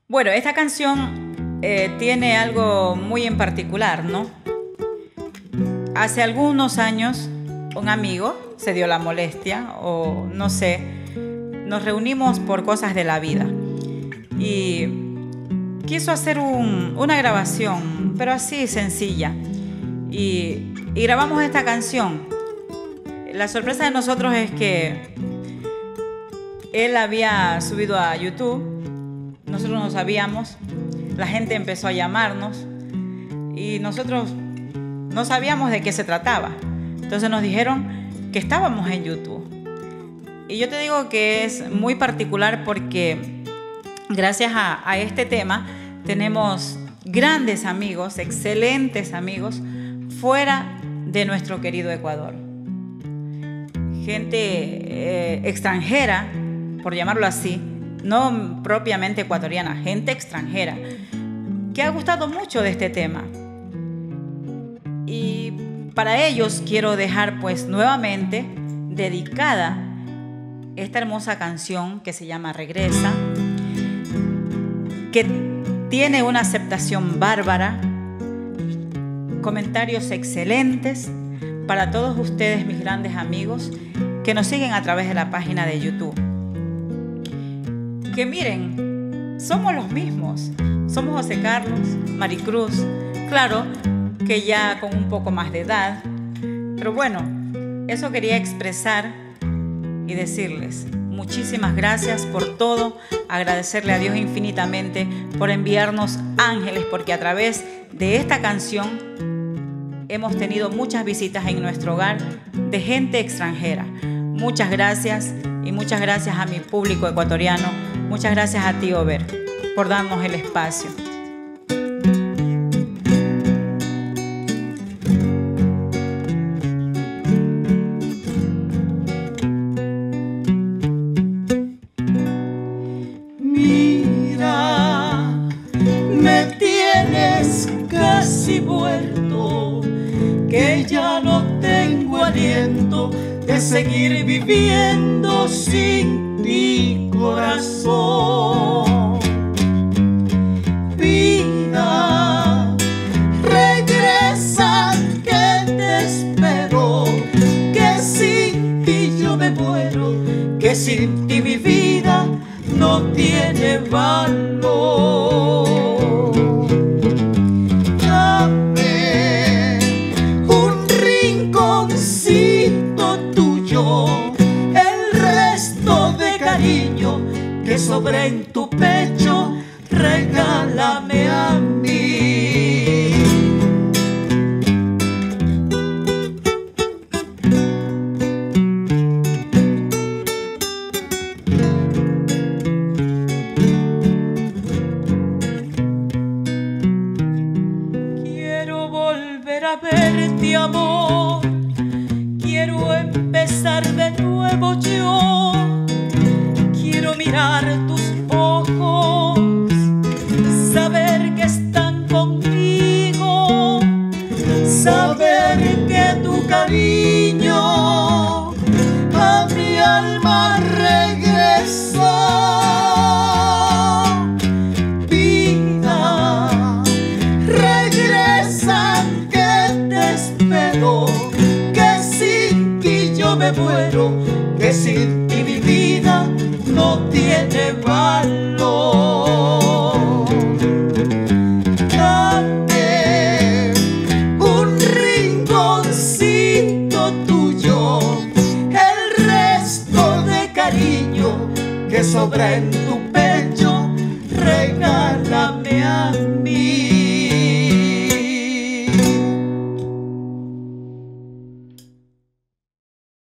Bueno, esta canción tiene algo muy en particular, ¿no? Hace algunos años un amigo se dio la molestia, o no sé, nos reunimos por cosas de la vida y quiso hacer una grabación, pero así sencilla, y grabamos esta canción. La sorpresa de nosotros es que él había subido a YouTube, nosotros no sabíamos, la gente empezó a llamarnos y nosotros no sabíamos de qué se trataba. Entonces nos dijeron que estábamos en YouTube. Y yo te digo que es muy particular porque gracias a este tema tenemos grandes amigos, excelentes amigos fuera de nuestro querido Ecuador. Gente extranjera, por llamarlo así, no propiamente ecuatoriana, gente extranjera, que ha gustado mucho de este tema. Y para ellos quiero dejar pues nuevamente dedicada esta hermosa canción que se llama Regresa, que tiene una aceptación bárbara, comentarios excelentes para todos ustedes, mis grandes amigos, que nos siguen a través de la página de YouTube. Que miren, somos los mismos, somos José Carlos, Maricruz, claro que ya con un poco más de edad, pero bueno, eso quería expresar y decirles muchísimas gracias por todo, agradecerle a Dios infinitamente por enviarnos ángeles, porque a través de esta canción hemos tenido muchas visitas en nuestro hogar de gente extranjera. Muchas gracias y muchas gracias a mi público ecuatoriano. Muchas gracias a ti, Over, por darnos el espacio. Mira, me tienes casi muerto, que ya no tengo aliento de seguir viviendo sin ti, corazón. Vida, regresa, que te espero, que sin ti yo me muero, que sin ti mi vida no tiene valor. Dame un rinconcito tuyo, el resto de cariño que sobre en tu pecho, regálame a mí. Quiero volver a verte, amor, quiero empezar de nuevo yo. Quiero mirar tus ojos, saber que están conmigo, saber que tu cariño a mi alma regresa. Vida, regresa, que te espero, que sin ti yo me muero, que sin ti mi vida no tiene valor. Dame un rinconcito tuyo, el resto de cariño que sobra en tu pecho,